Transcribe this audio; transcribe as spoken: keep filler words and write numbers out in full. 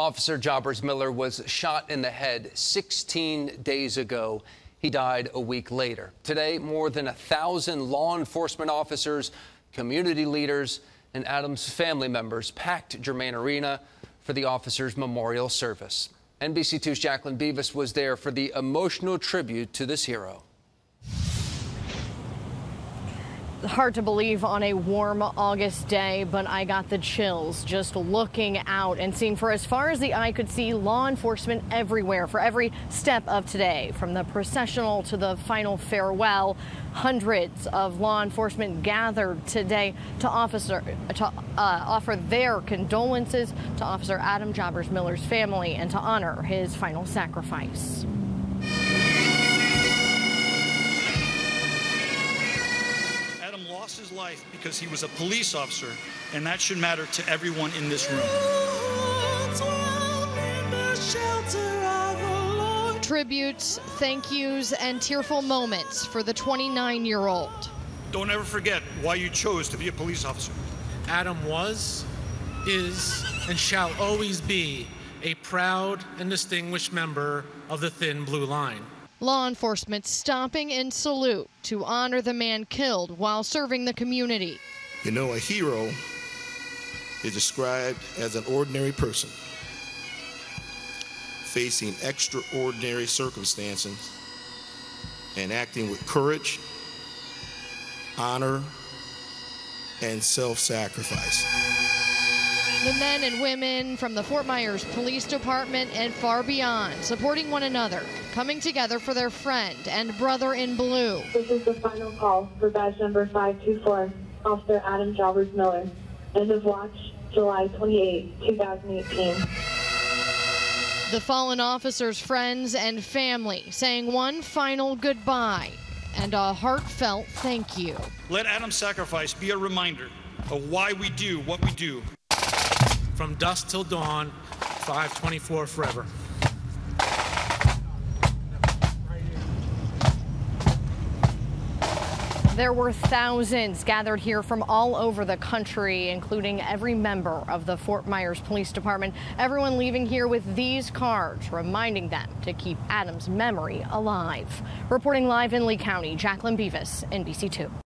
Officer Jobbers Miller was shot in the head sixteen days ago. He died a week later. Today, more than a thousand law enforcement officers, community leaders, and Adams family members packed Germain Arena for the officer's memorial service. N B C two's Jacqueline Beavis was there for the emotional tribute to this hero. Hard to believe on a warm August day, but I got the chills just looking out and seeing, for as far as the eye could see, law enforcement everywhere for every step of today, from the processional to the final farewell. Hundreds of law enforcement gathered today to officer to uh, offer their condolences to Officer Adam Jobbers Miller's family and to honor his final sacrifice. Adam lost his life because he was a police officer, and that should matter to everyone in this room. Tributes, thank yous, and tearful moments for the twenty-nine-year-old. Don't ever forget why you chose to be a police officer. Adam was, is, and shall always be a proud and distinguished member of the Thin Blue Line. Law enforcement stopping in salute to honor the man killed while serving the community. You know, a hero is described as an ordinary person facing extraordinary circumstances and acting with courage, honor, and self-sacrifice. The men and women from the Fort Myers Police Department and far beyond, supporting one another, coming together for their friend and brother in blue. This is the final call for badge number five two four, Officer Adam Jobbers Miller. End of watch, July twenty-eighth, two thousand eighteen. The fallen officer's friends and family saying one final goodbye and a heartfelt thank you. Let Adam's sacrifice be a reminder of why we do what we do. From dusk till dawn, five twenty-four forever. There were thousands gathered here from all over the country, including every member of the Fort Myers Police Department. Everyone leaving here with these cards reminding them to keep Adam's memory alive. Reporting live in Lee County, Jacqueline Beavis, N B C two.